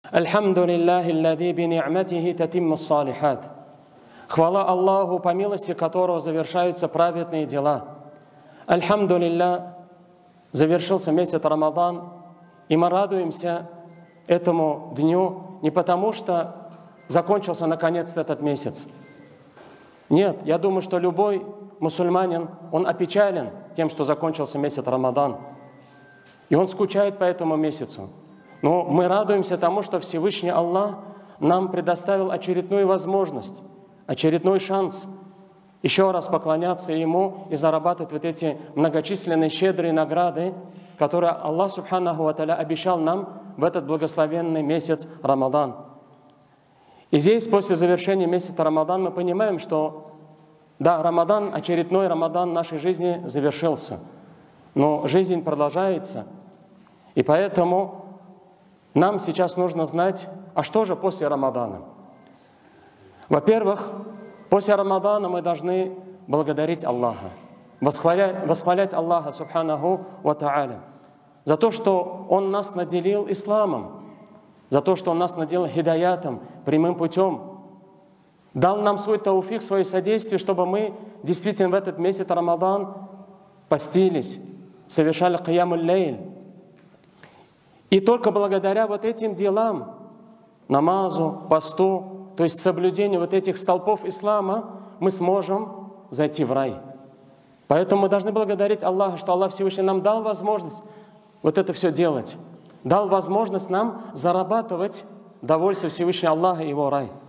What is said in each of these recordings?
Альхамду лиллахи аллади би ни'матихи татимму ссалихат. Хвала Аллаху, по милости которого завершаются праведные дела. Альхамду лиллах, завершился месяц Рамадан, и мы радуемся этому дню не потому, что закончился наконец-то этот месяц. Нет, я думаю, что любой мусульманин, он опечален тем, что закончился месяц Рамадан. И он скучает по этому месяцу. Но мы радуемся тому, что Всевышний Аллах нам предоставил очередную возможность, очередной шанс еще раз поклоняться Ему и зарабатывать вот эти многочисленные щедрые награды, которые Аллах Субханаху ва Тааля обещал нам в этот благословенный месяц Рамадан. И здесь, после завершения месяца Рамадан, мы понимаем, что да, Рамадан, очередной Рамадан нашей жизни завершился, но жизнь продолжается. И поэтому нам сейчас нужно знать, а что же после Рамадана? Во-первых, после Рамадана мы должны благодарить Аллаха, восхвалять Аллаха Субханаху ва Тааля за то, что Он нас наделил исламом, за то, что Он нас наделил хидаятом, прямым путем, дал нам свой тауфик, свое содействие, чтобы мы действительно в этот месяц Рамадан постились, совершали киямуль лейль. И только благодаря вот этим делам, намазу, посту, то есть соблюдению вот этих столпов ислама, мы сможем зайти в рай. Поэтому мы должны благодарить Аллаха, что Аллах Всевышний нам дал возможность вот это все делать. Дал возможность нам зарабатывать довольствие Всевышнего Аллаха и Его рай.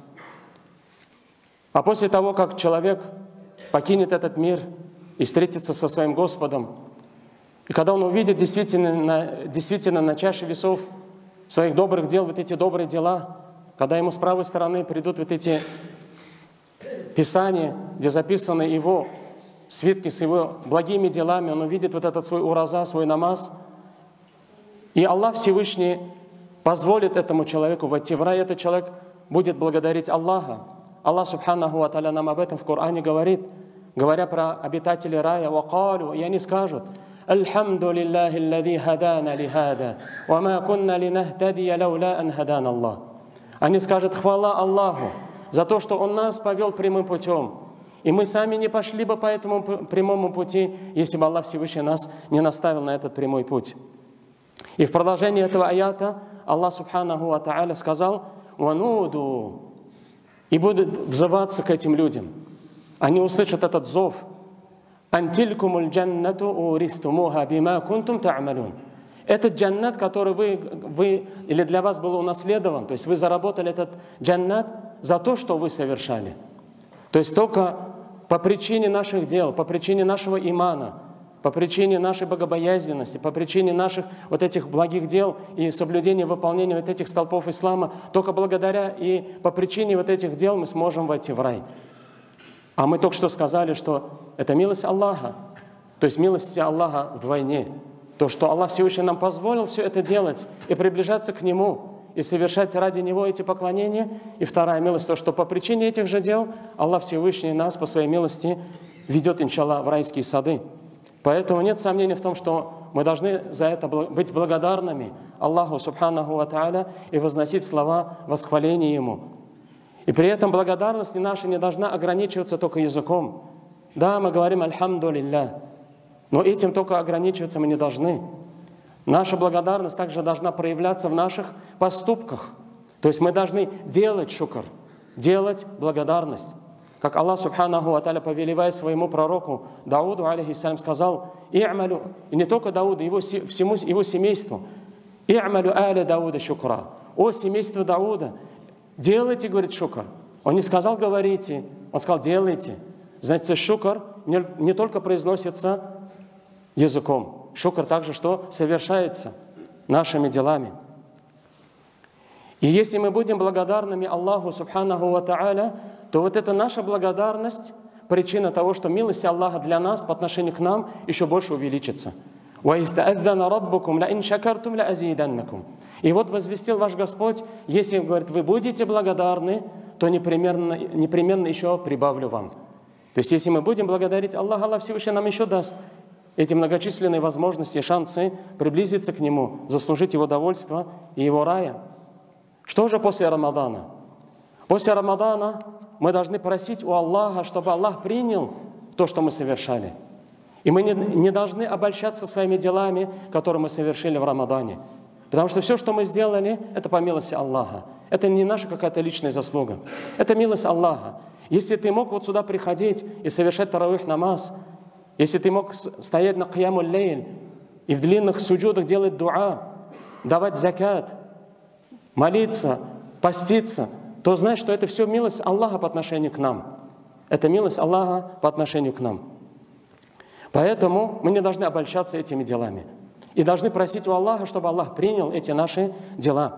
А после того, как человек покинет этот мир и встретится со своим Господом, и когда он увидит действительно на чаше весов своих добрых дел, вот эти добрые дела, когда ему с правой стороны придут вот эти писания, где записаны его свитки с его благими делами, он увидит вот этот свой ураза, свой намаз, и Аллах Всевышний позволит этому человеку войти в рай, этот человек будет благодарить Аллаха. Аллах Субханаху ва Тааля нам об этом в Коране говорит, говоря про обитателей рая, «Вакалю», и они скажут: «Альхамду лиллахи аллади хадана лихада, ва ма кунна линахтадия лаула ан хадана Аллах». Они скажут: «Хвала Аллаху за то, что Он нас повел прямым путем, и мы сами не пошли бы по этому прямому пути, если бы Аллах Всевышний нас не наставил на этот прямой путь». И в продолжении этого аята Аллах Субханаху ва Тааля сказал: «Вануду», и будут взываться к этим людям. Они услышат этот зов: «Антилькумуль джаннату уристумуха бима кунтум та'малун». Этот джаннат, который вы или для вас был унаследован, то есть вы заработали этот джаннат за то, что вы совершали. То есть только по причине наших дел, по причине нашего имана, по причине нашей богобоязненности, по причине наших вот этих благих дел и соблюдения, выполнения вот этих столпов ислама, только благодаря и по причине вот этих дел мы сможем войти в рай. А мы только что сказали, что это милость Аллаха, то есть милость Аллаха вдвойне. То, что Аллах Всевышний нам позволил все это делать и приближаться к Нему, и совершать ради Него эти поклонения. И вторая милость, то, что по причине этих же дел Аллах Всевышний нас по своей милости ведет, иншаллах, в райские сады. Поэтому нет сомнений в том, что мы должны за это быть благодарными Аллаху Субханаху ва Тааля и возносить слова восхваления Ему. И при этом благодарность наша не должна ограничиваться только языком. Да, мы говорим «Альхамду лиллах», но этим только ограничиваться мы не должны. Наша благодарность также должна проявляться в наших поступках. То есть мы должны делать шукр, делать благодарность. Как Аллах Субханаху ва Тааля, повелевая своему пророку Дауду, алейхиссалям, сказал: «И'малю», и не только Дауду, всему его семейству, «И'малю аля Дауда шукра». О семейство Дауда, делайте, говорит, шукр. Он не сказал говорите, он сказал делайте. Значит, шукр не только произносится языком, шукр также что совершается нашими делами. И если мы будем благодарными Аллаху Субханаху ва Тааля, то вот эта наша благодарность причина того, что милость Аллаха для нас по отношению к нам еще больше увеличится. И вот возвестил ваш Господь: если, говорит, вы будете благодарны, то непременно еще прибавлю вам. То есть если мы будем благодарить Аллаха, Аллах Всевышний нам еще даст эти многочисленные возможности, шансы приблизиться к Нему, заслужить Его довольство и Его рая. Что Что же после Рамадана? После Рамадана мы должны просить у Аллаха, чтобы Аллах принял то, что мы совершали. И мы не должны обольщаться своими делами, которые мы совершили в Рамадане. Потому что все, что мы сделали, это по милости Аллаха. Это не наша какая-то личная заслуга. Это милость Аллаха. Если ты мог вот сюда приходить и совершать таравих намаз, если ты мог стоять на киямуль лейль и в длинных суджудах делать дуа, давать закат, молиться, поститься, то знай, что это все милость Аллаха по отношению к нам. Это милость Аллаха по отношению к нам. Поэтому мы не должны обольщаться этими делами. И должны просить у Аллаха, чтобы Аллах принял эти наши дела.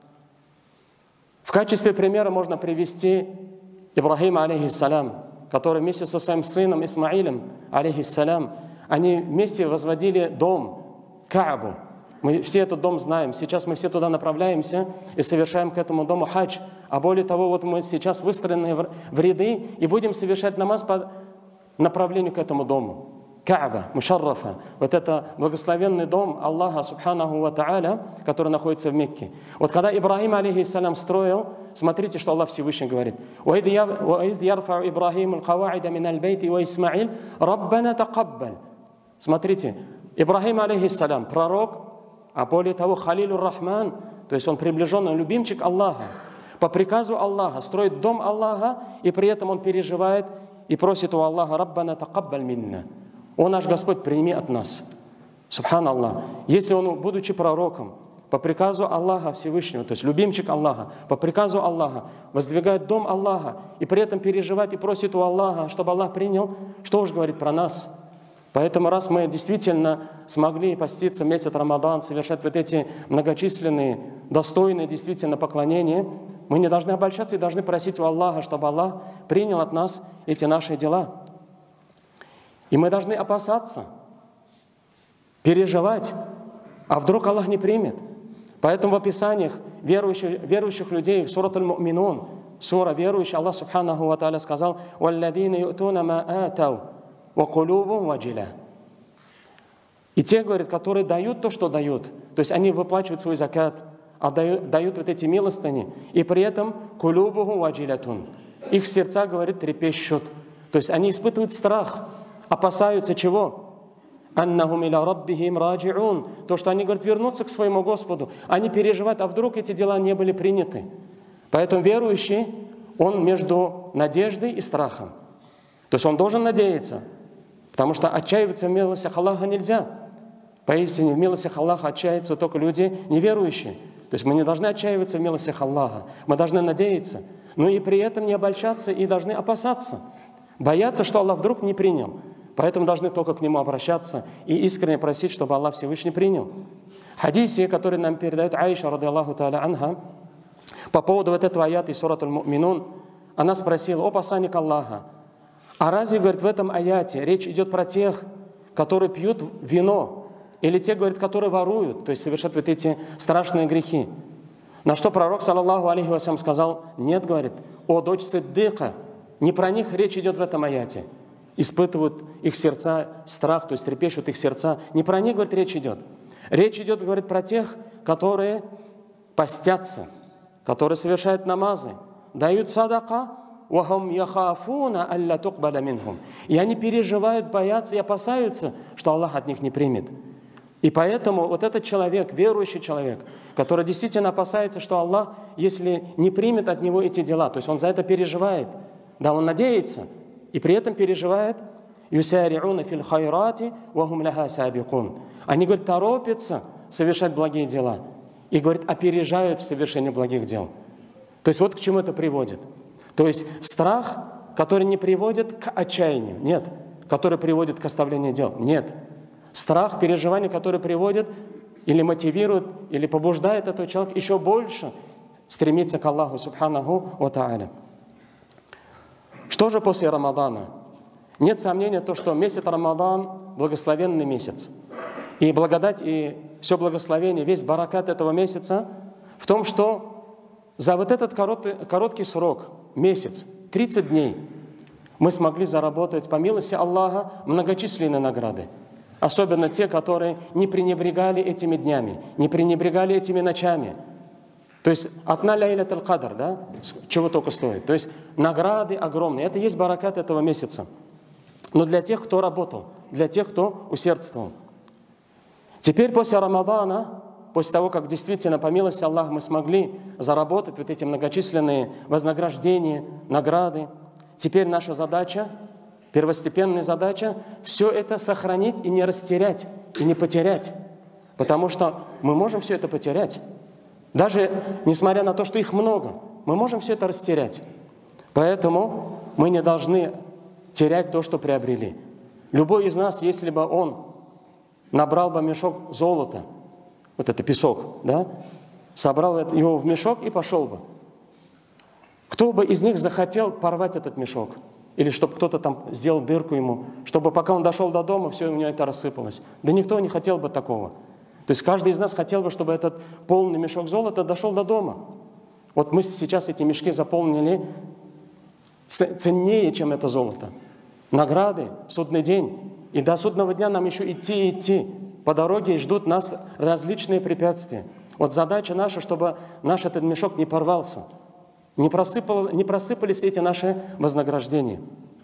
В качестве примера можно привести Ибрахима, алейхиссалям, который вместе со своим сыном Исмаилем, алейхиссалям, они вместе возводили дом, Каабу. Мы все этот дом знаем. Сейчас мы все туда направляемся и совершаем к этому дому хадж. А более того, вот мы сейчас выстроены в ряды и будем совершать намаз по направлению к этому дому. Кааба, Мушаррафа, вот это благословенный дом Аллаха, субханаху ва тааля, который находится в Мекке. Вот когда Ибрахим, алейхиссалям, строил, смотрите, что Аллах Всевышний говорит. «Уаид ярфау Ибрахим аль-каваида мин аль-бейти ва Исмаил, Раббана такаббаль». Смотрите, Ибрахим, алейхиссалям, пророк, а более того, Халилюр Рахман, то есть он приближенный любимчик Аллаха, по приказу Аллаха строит дом Аллаха, и при этом он переживает и просит у Аллаха: «Раббана такаббаль минна». «О наш Господь, прими от нас». Субханаллах. Если он, будучи пророком, по приказу Аллаха Всевышнего, то есть любимчик Аллаха, по приказу Аллаха, воздвигает дом Аллаха, и при этом переживает и просит у Аллаха, чтобы Аллах принял, что уж говорить про нас. Поэтому раз мы действительно смогли поститься месяц Рамадан, совершать вот эти многочисленные, достойные действительно поклонения, мы не должны обольщаться и должны просить у Аллаха, чтобы Аллах принял от нас эти наши дела. И мы должны опасаться, переживать, а вдруг Аллах не примет. Поэтому в описаниях верующих людей, в сурат Аль-Му'минун, сура верующих, Аллах Субханаху ва Тааля сказал: «Валладина ю'туна ма атау, ва кулубум ваджиля». И те, говорят, которые дают то, что дают, то есть они выплачивают свой закат, а дают вот эти милостыни, и при этом кулубуху ваджилятун. Их сердца, говорит, трепещут. То есть они испытывают страх, опасаются чего? «Аннахум иля раббихим раджиун». То, что они, говорят, вернутся к своему Господу. Они переживают, а вдруг эти дела не были приняты. Поэтому верующий, он между надеждой и страхом. То есть он должен надеяться, потому что отчаиваться в милостях Аллаха нельзя. Поистине в милостях Аллаха отчаиваются только люди неверующие. То есть мы не должны отчаиваться в милостях Аллаха, мы должны надеяться, но и при этом не обольщаться и должны опасаться, бояться, что Аллах вдруг не принял. Поэтому должны только к Нему обращаться и искренне просить, чтобы Аллах Всевышний принял. Хадисе, который нам передает Аиша, ради Аллаху та'аля анха, по поводу вот этого аята из сурат Аль-Му'минун, она спросила: «О посланник Аллаха, а разве, говорит, в этом аяте речь идет про тех, которые пьют вино, или те, говорит, которые воруют, то есть совершают вот эти страшные грехи?» На что пророк, саллаллаху алейхи вассалям, сказал: «Нет, говорит, о дочь Сиддыка, не про них речь идет в этом аяте. Испытывают их сердца страх, то есть трепещут их сердца. Не про них, говорит, речь идет. Речь идет, говорит, про тех, которые постятся, которые совершают намазы, дают садака, вахум яхафуна алля туқбаля минхум». И они переживают, боятся и опасаются, что Аллах от них не примет. И поэтому вот этот человек, верующий человек, который действительно опасается, что Аллах, если не примет от него эти дела, то есть он за это переживает, да, он надеется, и при этом переживает, «Юсари'уна фил хайрати, вахум ляха сабикун». Они, говорят, торопятся совершать благие дела и, говорят, опережают в совершении благих дел. То есть вот к чему это приводит. То есть страх, который не приводит к отчаянию, нет, который приводит к оставлению дел, нет. Страх, переживание, которое приводит или мотивирует, или побуждает этого человека еще больше стремиться к Аллаху Субханаху ва Тааля. Что же после Рамадана? Нет сомнения, то, что месяц Рамадан – благословенный месяц. И благодать, и все благословение, весь баракат этого месяца в том, что за вот этот короткий срок, месяц, 30 дней, мы смогли заработать, по милости Аллаха, многочисленные награды. Особенно те, которые не пренебрегали этими днями, не пренебрегали этими ночами. То есть одна ляйлятуль кадр, да, чего только стоит. То есть награды огромные. Это есть баракат этого месяца. Но для тех, кто работал, для тех, кто усердствовал. Теперь после Рамадана, после того, как действительно по милости Аллаха мы смогли заработать вот эти многочисленные вознаграждения, награды, теперь наша задача, первостепенная задача, все это сохранить и не растерять, и не потерять. Потому что мы можем все это потерять. Даже несмотря на то, что их много, мы можем все это растерять. Поэтому мы не должны терять то, что приобрели. Любой из нас, если бы он набрал бы мешок золота, вот это песок, да, собрал его в мешок и пошел бы. Кто бы из них захотел порвать этот мешок? Или чтобы кто-то там сделал дырку ему, чтобы пока он дошел до дома, все у него это рассыпалось? Да никто не хотел бы такого. То есть каждый из нас хотел бы, чтобы этот полный мешок золота дошел до дома. Вот мы сейчас эти мешки заполнили ценнее, чем это золото. Награды, судный день. И до судного дня нам еще идти. По дороге ждут нас различные препятствия. Вот задача наша, чтобы наш этот мешок не порвался, не просыпались эти наши вознаграждения.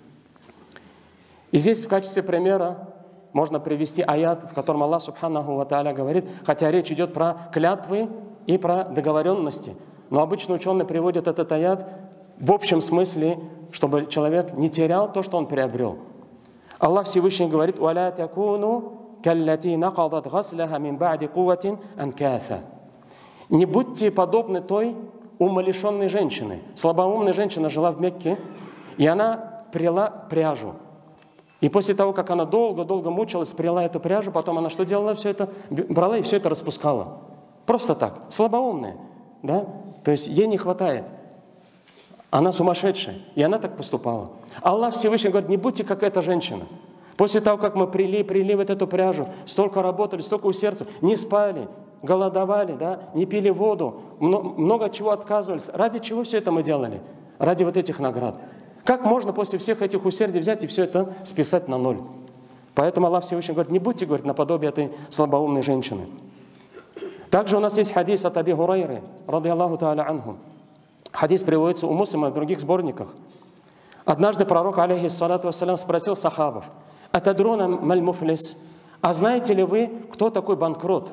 И здесь в качестве примера можно привести аят, в котором Аллах Субханаху ва Тааля говорит, хотя речь идет про клятвы и про договоренности. Но обычно ученые приводят этот аят в общем смысле, чтобы человек не терял то, что он приобрел. Аллах Всевышний говорит: «Уаля такуну каллати накадат гаслаха мин ба'ди куватин анкаса». Не будьте подобны той умалишенной женщины. Слабоумная женщина жила в Мекке, и она пряла пряжу. И после того, как она долго-долго мучилась, пряла эту пряжу, потом она что делала? Все это брала и все это распускала. Просто так. Слабоумная. Да? То есть ей не хватает. Она сумасшедшая. И она так поступала. Аллах Всевышний говорит: не будьте как эта женщина. После того, как мы прили вот эту пряжу, столько работали, столько усердия, не спали, голодовали, да, не пили воду, много от чего отказывались. Ради чего все это мы делали? Ради вот этих наград. Как можно после всех этих усердий взять и все это списать на ноль? Поэтому Аллах Всевышний говорит: не будьте, говорит, наподобие этой слабоумной женщины. Также у нас есть хадис от Аби Гурайры, ради Аллаху та'аля анху. Хадис приводится у Муслима в других сборниках. Однажды пророк, алейхиссалату вассалям, спросил сахабов: «Атадруна маль муфлис?» А знаете ли вы, кто такой банкрот?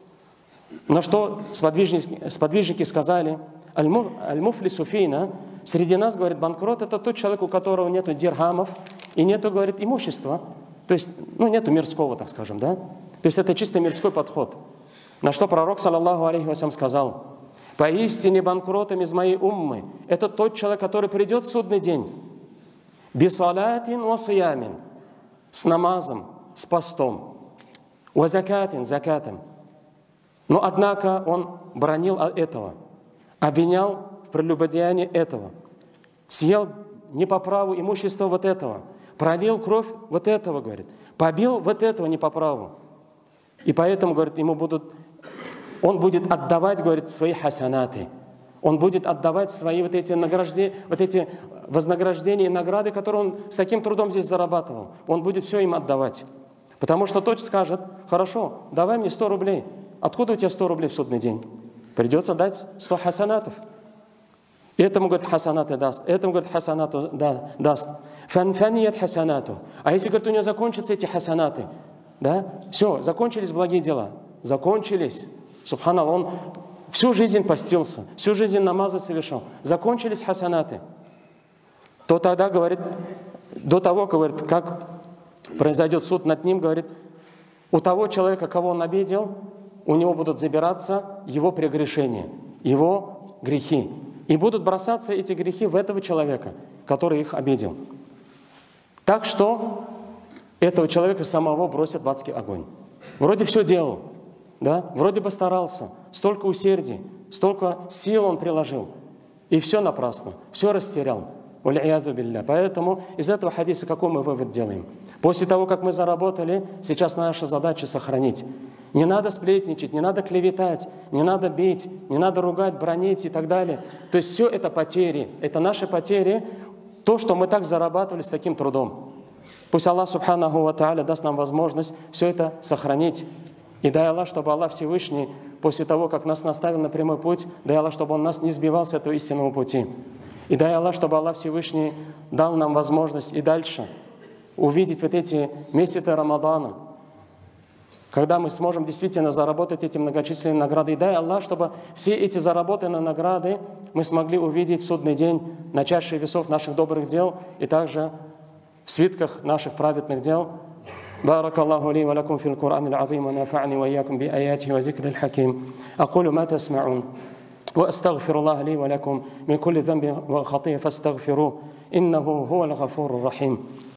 На что сподвижники сказали: «Аль-муфлису фина». Среди нас, говорит, банкрот — это тот человек, у которого нету дирхамов и нету, говорит, имущества. То есть, нету мирского, так скажем, да? То есть это чисто мирской подход. На что пророк, саллаллаху алейхи вассалям, сказал: «Поистине банкротом из моей уммы — это тот человек, который придет в судный день, бисалатин ва сиямин, с намазом, с постом, ва закатин, закатом». Но однако он бранил этого, обвинял в прелюбодеянии этого, съел не по праву имущество вот этого, пролил кровь вот этого, говорит, побил вот этого не по праву. И поэтому, говорит, он будет отдавать, говорит, свои хасанаты. Он будет отдавать свои вот эти вознаграждения и награды, которые он с таким трудом здесь зарабатывал. Он будет все им отдавать. Потому что тот скажет: хорошо, давай мне 100 рублей. Откуда у тебя 100 рублей в судный день? Придется дать 100 хасанатов. Этому, говорит, хасанаты даст, этому, говорит, хасанату даст. Фанфаният хасанату. А если, говорит, у него закончатся эти хасанаты, да, все, закончились благие дела, закончились. Субханаллах, он всю жизнь постился, всю жизнь намазы совершал, закончились хасанаты. То тогда, говорит, до того, говорит, как произойдет суд над ним, говорит, у того человека, кого он обидел, у него будут забираться его прегрешения, его грехи. И будут бросаться эти грехи в этого человека, который их обидел. Так что этого человека самого бросят в адский огонь. Вроде все делал, да? Вроде бы старался, столько усердий, столько сил он приложил. И все напрасно, все растерял. Поэтому из этого хадиса какой мы вывод делаем? После того, как мы заработали, сейчас наша задача сохранить. Не надо сплетничать, не надо клеветать, не надо бить, не надо ругать, бранить и так далее. То есть все это потери, это наши потери, то, что мы так зарабатывали с таким трудом. Пусть Аллах Субханаху ва Тааля даст нам возможность все это сохранить И дай Аллах, чтобы Аллах Всевышний, после того, как нас наставил на прямой путь, дай Аллах, чтобы Он нас не сбивал с этого истинного пути. И дай Аллах, чтобы Аллах Всевышний дал нам возможность и дальше увидеть вот эти месяцы Рамадана, когда мы сможем действительно заработать эти многочисленные награды. И дай Аллах, чтобы все эти заработанные награды мы смогли увидеть в судный день на чаше весов наших добрых дел и также в свитках наших праведных дел. بارك الله لي ولكم في القرآن العظيم ونفعني وإياكم بآياته وذكر الحكيم أقول ما تسمعون وأستغفر الله لي ولكم من كل ذنب وخطيئة فاستغفروه إنه هو الغفور الرحيم